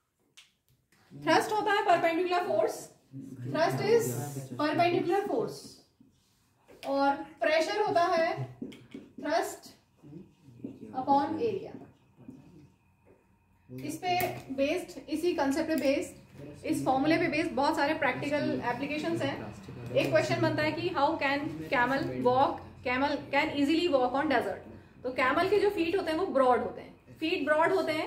थ्रस्ट होता है perpendicular force, thrust is perpendicular force, और प्रेशर होता है थ्रस्ट अपॉन एरिया। इस पे बेस्ड, इसी कंसेप्ट पे बेस्ड, इस फॉर्मूले पे बेस्ड बहुत सारे प्रैक्टिकल एप्लीकेशंस हैं। एक क्वेश्चन बनता है कि how can camel walk, camel can easily walk on desert. तो कैमल के जो फीट होते हैं वो ब्रॉड होते हैं, फीट ब्रॉड होते हैं,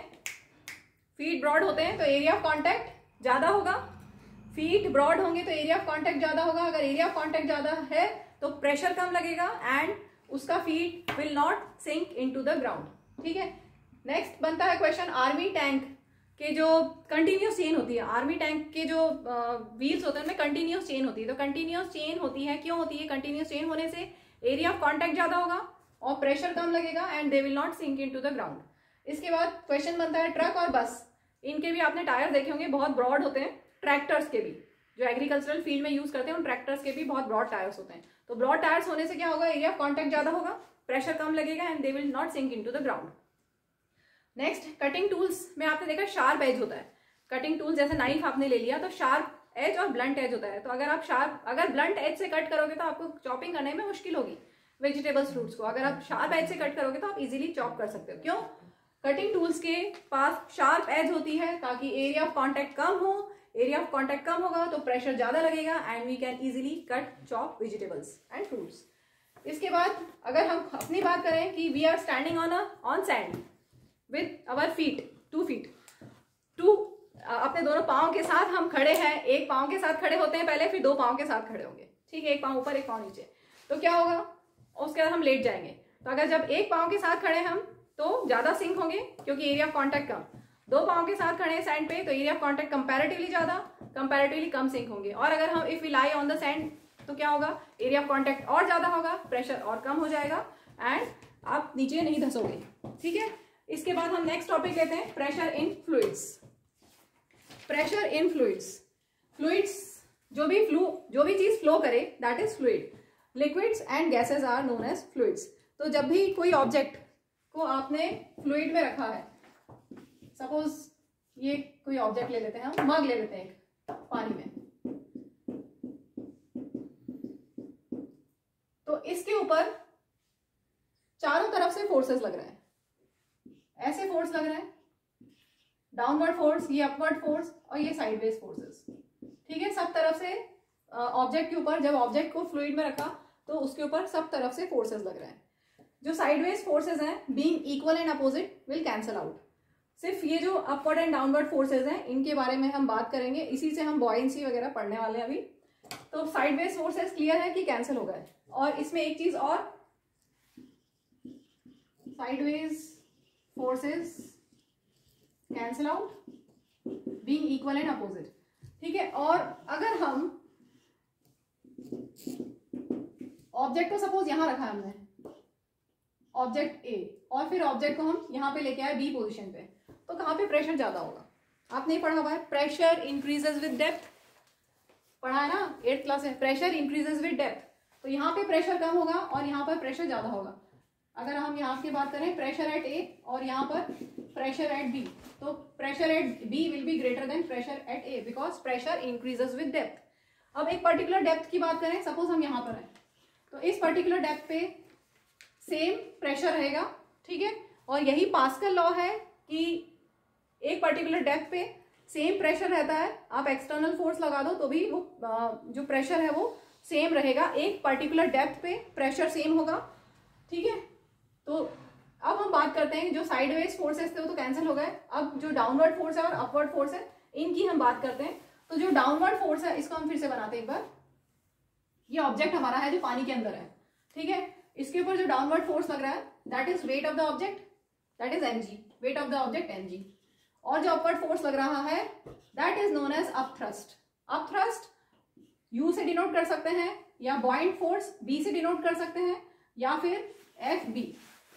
फीट ब्रॉड होते हैं तो एरिया ऑफ कॉन्टेक्ट ज्यादा होगा। फीट ब्रॉड होंगे तो एरिया ऑफ कॉन्टेक्ट ज्यादा होगा। अगर एरिया ऑफ कॉन्टेक्ट ज्यादा है तो प्रेशर कम लगेगा एंड उसका feet will not sink into the ground. ठीक है, नेक्स्ट बनता है क्वेश्चन, आर्मी टैंक के जो कंटिन्यूस चेन होती है, आर्मी टैंक के जो व्हील्स होते हैं उनमें कंटिन्यूस चेन होती है। तो कंटिन्यूस चेन होती है, क्यों होती है? कंटिन्यूस चेन होने से एरिया ऑफ कॉन्टेक्ट ज्यादा होगा और प्रेशर कम लगेगा and they will not sink into the ground. इसके बाद क्वेश्चन बनता है ट्रक और बस, इनके भी आपने टायर देखे होंगे, बहुत ब्रॉड होते हैं। ट्रैक्टर्स के भी, जो एग्रीकल्चरल फील्ड में यूज करते हैं, उन ट्रैक्टर्स के भी बहुत ब्रॉड टायर्स होते हैं। तो ब्रॉड टायर्स होने से क्या होगा, एरिया ऑफ कॉन्टेक्ट ज्यादा होगा, प्रेशर कम लगेगा and they will not sink into the ground. Next, cutting tools में आपने देखा शार्प एज होता है। कटिंग टूल जैसे नाइफ आपने ले लिया तो शार्प एज और ब्लंट एज होता है। तो अगर आप शार्प अगर ब्लंट एज से कट करोगे तो आपको चॉपिंग करने में मुश्किल होगी वेजिटेबल्स, फ्रूट्स को। अगर आप शार्प एज से कट करोगे तो आप इजीली चॉप कर सकते हो। क्यों? कटिंग टूल्स के पास शार्प एज होती है ताकि एरिया ऑफ कॉन्टेक्ट कम हो। एरिया ऑफ कॉन्टेक्ट कम होगा तो प्रेशर ज्यादा लगेगा and we can easily cut chop vegetables and fruits. इसके बाद अगर हम अपनी बात करें कि we are standing on a on sand with our feet, two feet two अपने दोनों पाँव के साथ हम खड़े हैं। एक पाँव के साथ खड़े होते हैं पहले, फिर दो पाँव के साथ खड़े होंगे। ठीक है, एक पाँव ऊपर एक पाँव नीचे। तो क्या होगा, उसके बाद हम लेट जाएंगे। तो अगर जब एक पाँव के साथ खड़े हम तो ज्यादा सिंक होंगे क्योंकि एरिया ऑफ कॉन्टेक्ट कम। दो पाँव के साथ खड़े हैं सैंड पे तो एरिया ऑफ कॉन्टेक्ट कंपैरेटिवली ज्यादा, कंपैरेटिवली कम सिंक होंगे। और अगर हम if we lie on the sand तो क्या होगा, एरिया ऑफ कॉन्टेक्ट और ज्यादा होगा, प्रेशर और कम हो जाएगा एंड आप नीचे नहीं धंसोगे। ठीक है, इसके बाद हम नेक्स्ट टॉपिक लेते हैं, pressure in fluids. Pressure in fluids, fluids जो भी फ्लू जो भी चीज फ्लो करे that is fluid, liquids and gases are known as fluids. तो जब भी कोई ऑब्जेक्ट को आपने फ्लूइड में रखा है, सपोज ये कोई ऑब्जेक्ट ले लेते हैं हम, मग ले लेते हैं एक पानी में, तो इसके ऊपर चारों तरफ से फोर्सेस लग रहे हैं, ऐसे फोर्स लग रहे हैं, डाउनवर्ड फोर्स, ये अपवर्ड फोर्स और ये साइडवेज फोर्सेस, ठीक है। सब तरफ से ऑब्जेक्ट के ऊपर, जब ऑब्जेक्ट को फ्लूइड में रखा तो उसके ऊपर सब तरफ से फोर्सेस लग रहे हैं। जो साइडवेज फोर्सेस हैं being equal and opposite will cancel out. सिर्फ ये जो अपवर्ड एंड डाउनवर्ड फोर्सेस हैं इनके बारे में हम बात करेंगे, इसी से हम बॉयंसी वगैरह पढ़ने वाले हैं अभी। तो साइडवेज फोर्सेस क्लियर है कि कैंसिल हो गए। और इसमें एक चीज और, sideways forces cancel out being equal and opposite, ठीक है। और अगर हम ऑब्जेक्ट को सपोज यहां रखा है हमने, ऑब्जेक्ट ए, और फिर ऑब्जेक्ट को हम यहां पे लेके आए बी पोजीशन पे, तो कहां पे प्रेशर ज्यादा होगा? आपने पढ़ा हुआ है, प्रेशर इंक्रीजेस विद डेप्थ, पढ़ा है ना एट्थ क्लास में, प्रेशर इंक्रीजेस विद डेप्थ। तो यहाँ पे प्रेशर कम होगा और यहाँ पर प्रेशर ज्यादा होगा। अगर हम यहाँ की बात करें प्रेशर एट ए और यहाँ पर प्रेशर एट बी, तो pressure at B will be greater than pressure at A because pressure increases with depth. अब एक पर्टिकुलर डेप्थ की बात करें, सपोज हम यहाँ पर हैं, तो इस पर्टिकुलर डेप्थ पे सेम प्रेशर रहेगा, ठीक है। और यही पास्कल लॉ है कि एक पर्टिकुलर डेप्थ पे सेम प्रेशर रहता है, आप एक्सटर्नल फोर्स लगा दो तो भी वो जो प्रेशर है वो सेम रहेगा, एक पर्टिकुलर डेप्थ पे प्रेशर सेम होगा, ठीक है। तो अब हम बात करते हैं जो साइडवेज फोर्सेस थे वो तो कैंसिल हो गए। अब जो डाउनवर्ड फोर्स है और अपवर्ड फोर्स है इनकी हम बात करते हैं। तो जो डाउनवर्ड फोर्स है इसको हम फिर से बनाते हैं एक बार। ये ऑब्जेक्ट हमारा है जो पानी के अंदर है, ठीक है। इसके ऊपर जो डाउनवर्ड फोर्स लग रहा है that is weight of the object, that is mg, weight of the object mg. और जो अपवर्ड फोर्स लग रहा है that is known as upthrust. Upthrust U से डिनोट कर सकते हैं, या बॉइंट फोर्स बी से डिनोट कर सकते हैं, या फिर एफ बी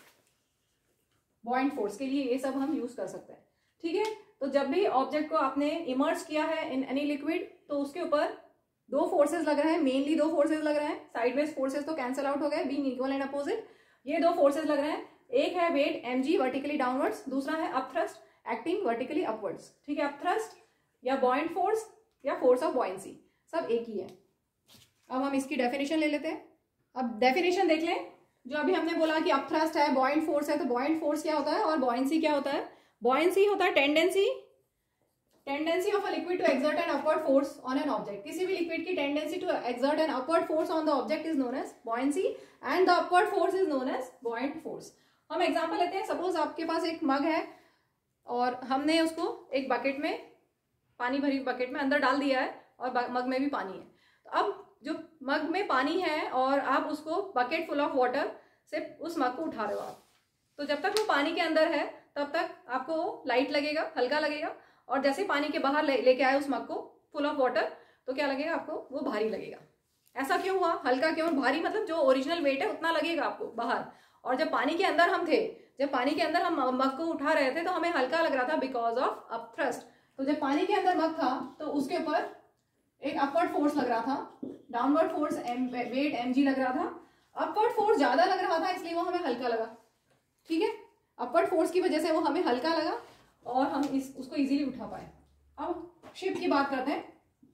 बॉइंट फोर्स के लिए ये सब हम यूज कर सकते हैं, ठीक है। तो जब भी ऑब्जेक्ट को आपने इमर्स किया है इन एनी लिक्विड तो उसके ऊपर दो फोर्सेस लग रहे हैं, मेनली दो फोर्सेस लग रहे हैं। साइडवेज फोर्सेस तो कैंसिल आउट हो गए बीइंग इक्वल एंड अपोजिट। ये दो फोर्सेस लग रहे हैं, एक है वेट एमजी वर्टिकली डाउनवर्ड्स, दूसरा है अपथ्रस्ट एक्टिंग वर्टिकली अपवर्ड्स, ठीक है। अपथ्रस्ट या बॉइंट फोर्स या फोर्स ऑफ बॉयंसी सब एक ही है। अब हम इसकी डेफिनेशन ले लेते हैं। अब डेफिनेशन देख लें, जो अभी हमने बोला कि अपथ्रस्ट है, बॉइंट फोर्स है, तो बॉइंट फोर्स क्या होता है और बॉयंसी क्या होता है? बॉयंसी होता है tendency tendency of a liquid to exert an upward force on an object. किसी भी लिक्विड की tendency to exert an upward force on the object is known as buoyancy and the upward force is known as buoyant force. हम example लेते हैं, suppose आपके पास एक मग है और हमने उसको एक बकेट में, पानी भरी बकेट में अंदर डाल दिया है और मग में भी पानी है। तो अब जो मग में पानी है और आप उसको बकेट फुल ऑफ वाटर से उस मग को उठा रहे हो आप, तो जब तक वो पानी के अंदर है तब तक आपको लाइट लगेगा, हल्का लगेगा, और जैसे पानी के बाहर ले, लेके आए उस मग को फुल ऑफ वाटर, तो क्या लगेगा आपको? वो भारी लगेगा। ऐसा क्यों हुआ? हल्का क्यों? भारी मतलब जो ओरिजिनल वेट है उतना लगेगा आपको बाहर, और जब पानी के अंदर हम थे, जब पानी के अंदर हम मग को उठा रहे थे तो हमें हल्का लग रहा था बिकॉज ऑफ अपथ्रस्ट। तो जब पानी के अंदर मग था तो उसके ऊपर एक अपवर्ड फोर्स लग रहा था, डाउनवर्ड फोर्स वेट एमजी लग रहा था। अपवर्ड फोर्स ज्यादा लग रहा था इसलिए वो हमें हल्का लगा, ठीक है। अपवर्ड फोर्स की वजह से वो हमें हल्का लगा और हम इस उसको इजीली उठा पाए। अब शिप की बात करते हैं।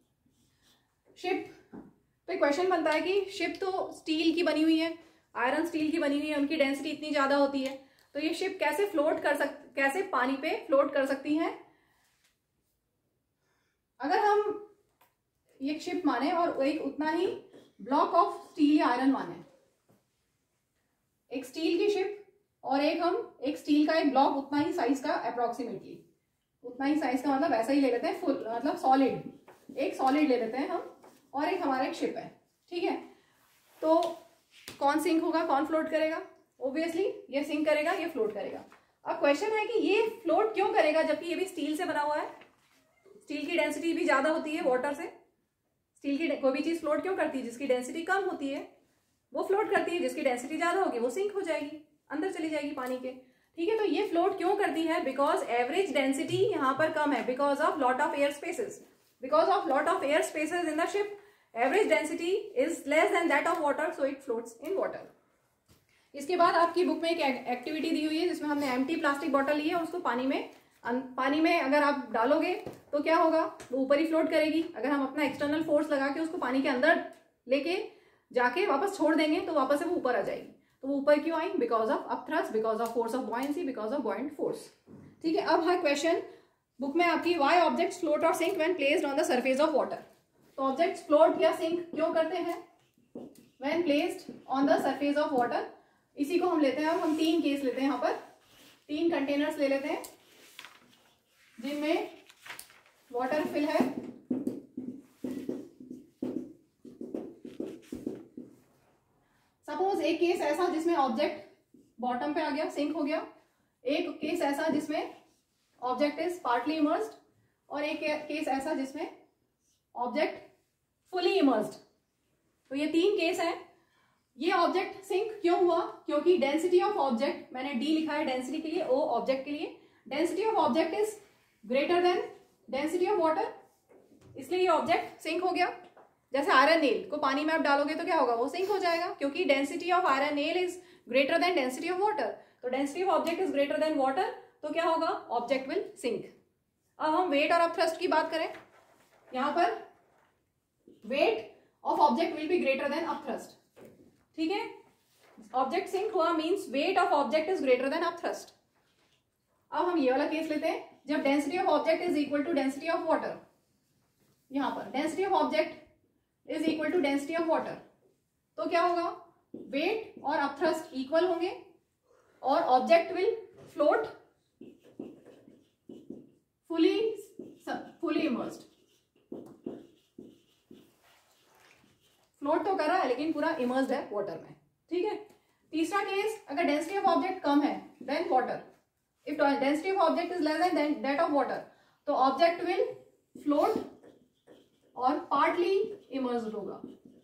शिप पे क्वेश्चन बनता है कि शिप तो स्टील की बनी हुई है, आयरन स्टील की बनी हुई है, उनकी डेंसिटी इतनी ज्यादा होती है, तो ये शिप कैसे फ्लोट कर सक कैसे पानी पे फ्लोट कर सकती हैं? अगर हम एक शिप माने और एक उतना ही ब्लॉक ऑफ स्टील या आयरन माने, एक स्टील की शिप और एक हम एक स्टील का एक ब्लॉक उतना ही साइज का, अप्रोक्सीमेटली उतना ही साइज का, मतलब ऐसा ही ले लेते हैं, फुल मतलब सॉलिड, एक सॉलिड ले लेते हैं हम, और एक हमारा एक शिप है, ठीक है। तो कौन सिंक होगा, कौन फ्लोट करेगा? ऑब्वियसली ये सिंक करेगा, ये फ्लोट करेगा। अब क्वेश्चन है कि ये फ्लोट क्यों करेगा जबकि ये भी स्टील से बना हुआ है? स्टील की डेंसिटी भी ज्यादा होती है वाटर से। स्टील की कोई भी चीज फ्लोट क्यों करती है? जिसकी डेंसिटी कम होती है वो फ्लोट करती है, जिसकी डेंसिटी ज्यादा होगी वो सिंक हो जाएगी, अंदर चली जाएगी पानी के, ठीक है, तो ये फ्लोट क्यों करती है? बिकॉज एवरेज डेंसिटी यहाँ पर कम है, because of lot of air spaces, because of lot of air spaces in the ship average density is less than that of water, so it floats in water. इसके बाद आपकी book में एक activity दी हुई है जिसमें हमने एम्प्टी प्लास्टिक बॉटल ली है, उसको पानी में पानी में अगर आप डालोगे तो क्या होगा, वो ऊपर ही फ्लोट करेगी। अगर हम अपना एक्सटर्नल फोर्स लगा के उसको पानी के अंदर लेके जाके वापस छोड़ देंगे तो वापस से वो ऊपर आ जाएगी। तो वो ऊपर क्यों आई? Because of upthrust, because of force of buoyancy, because of buoyant force. ठीक है, अब है क्वेश्चन बुक में आपकी, व्हाई ऑब्जेक्ट्स फ्लोट और sink when placed on the surface of water. तो ऑब्जेक्ट्स फ्लोट या सिंक क्यों करते हैं when placed on the surface of water? इसी को हम लेते हैं, अब हम तीन केस लेते हैं, यहाँ पर तीन कंटेनर्स ले लेते हैं जिनमें वाटर फिल है। सपोज एक केस ऐसा जिसमें ऑब्जेक्ट बॉटम पे आ गया, सिंक हो गया। एक केस ऐसा जिसमें ऑब्जेक्ट इज पार्टली इमर्स्ड, और एक केस ऐसा जिसमें ऑब्जेक्ट फुली इमर्स्ड। तो ये तीन केस हैं। ये ऑब्जेक्ट सिंक क्यों हुआ? क्योंकि डेंसिटी ऑफ ऑब्जेक्ट, मैंने डी लिखा है डेंसिटी के लिए, ओ ऑब्जेक्ट के लिए, density of object is greater than density of water, इसलिए ये ऑब्जेक्ट सिंक हो गया। जैसे आयरन नेल को पानी में आप डालोगे तो क्या होगा, वो सिंक हो जाएगा, क्योंकि density of iron nail is greater than density of water. तो density of object is greater than water, तो क्या होगा, ऑब्जेक्ट विल सिंक। अब हम वेट और अपथ्रस्ट की बात करें, यहां पर weight of object will be greater than upthrust. ठीक है, ऑब्जेक्ट सिंक हुआ means weight of object is greater than upthrust. अब हम ये वाला केस लेते हैं, जब density of object is equal to density of water. यहां पर density of object is equal to density of water, तो क्या होगा, वेट और अपथ्रस्ट इक्वल होंगे और object will float fully fully immersed. Float तो कर रहा है लेकिन पूरा इमर्स्ड है वाटर में। ठीक है, तीसरा केस, अगर डेंसिटी ऑफ ऑब्जेक्ट कम है than water, if density of object is less than that of water, तो ऑब्जेक्ट विल फ्लोट और पार्टली इमर्स्ड होगा।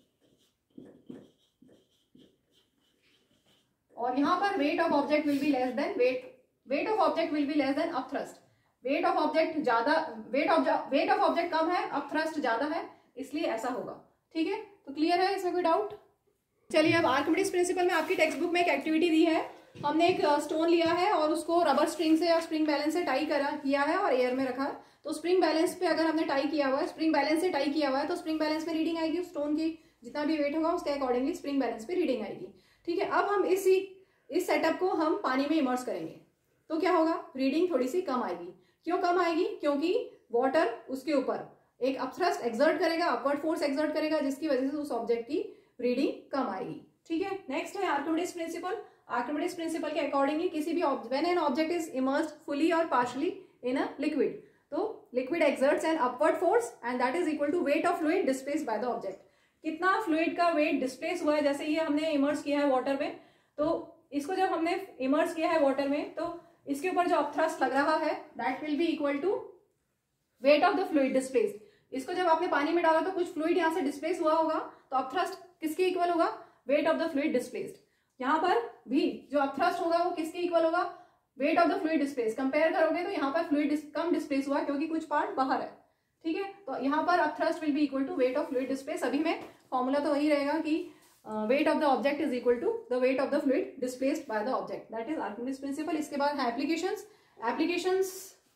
और यहां पर weight of object will be less than weight weight of object will be less than upthrust. Weight of object ज्यादा, weight of weight of object कम है, upthrust ज्यादा है, इसलिए ऐसा होगा। ठीक है, तो क्लियर है, इसमें कोई डाउट? चलिए, अब आर्किमिडीज प्रिंसिपल में आपकी टेक्स्ट बुक में एक एक्टिविटी दी है। हमने एक स्टोन लिया है और उसको रबर स्प्रिंग से या स्प्रिंग बैलेंस से टाई करा किया है और एयर में रखा है। तो स्प्रिंग बैलेंस पे अगर हमने टाई किया हुआ है, स्प्रिंग बैलेंस से टाई किया हुआ है, तो स्प्रिंग बैलेंस पे रीडिंग आएगी, स्टोन की जितना भी वेट होगा उसके अकॉर्डिंगली स्प्रिंग बैलेंस पे रीडिंग आएगी। ठीक है, अब हम इसी इस सेटअप को हम पानी में इमर्स करेंगे तो क्या होगा, रीडिंग थोड़ी सी कम आएगी। क्यों कम आएगी? क्योंकि वाटर उसके ऊपर एक अपथ्रस्ट एक्सर्ट करेगा, अपवर्ड फोर्स एक्सर्ट करेगा, जिसकी वजह से उस ऑब्जेक्ट की रीडिंग कम आएगी। ठीक है, नेक्स्ट है आर्किमिडीज प्रिंसिपल। आर्किमिडीज प्रिंसिपल के अकॉर्डिंगली किसी भी when an object is immersed fully और पार्शियली इन अ लिक्विड, तो liquid exerts an upward force and that is equal to weight of fluid displaced by the object. कितना fluid का weight displace हुआ है, जैसे ये हमने इमर्स किया है वाटर में, तो इसको जब हमने इमर्स किया है वाटर में तो इसके ऊपर जो अपथ्रस्ट लग रहा है that will be equal to weight of the fluid displaced. इसको जब आपने पानी में डाला तो कुछ फ्लूइड यहाँ से डिस्प्लेस हुआ होगा, तो अपथ्रस्ट किसके इक्वल होगा, weight of the fluid displaced. यहाँ पर भी जो अपथ्रस्ट होगा वो किसके इक्वल होगा, weight of the fluid displace. Compare करोगे तो यहाँ पर फ्लूइड कम डिस्प्लेस हुआ क्योंकि कुछ पार्ट बाहर है। ठीक है, तो यहाँ पर upthrust will be equal to weight of fluid displace. अभी में फॉर्मूला तो वही रहेगा कि weight of the object is equal to the weight of the fluid displaced by the object, that is Archimedes principle. इसके बाद है एप्लीकेशंस। एप्लीकेशंस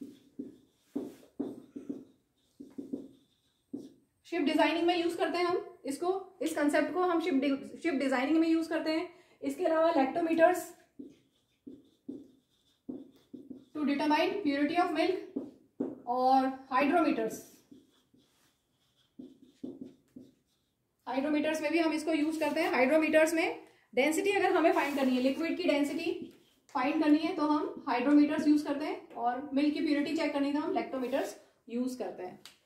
शिप डिजाइनिंग में यूज करते हैं हम इसको, इस कंसेप्ट को हम शिप शिप डिजाइनिंग में यूज करते हैं। इसके अलावा lactometers to determine purity of milk, और हाइड्रोमीटर्स हाइड्रोमीटर्स में भी हम इसको यूज करते हैं। हाइड्रोमीटर्स में डेंसिटी अगर हमें फाइंड करनी है, लिक्विड की डेंसिटी फाइंड करनी है तो हम हाइड्रोमीटर्स यूज करते हैं, और मिल्क की प्योरिटी चेक करनी है तो हम लैक्टोमीटर्स यूज करते हैं।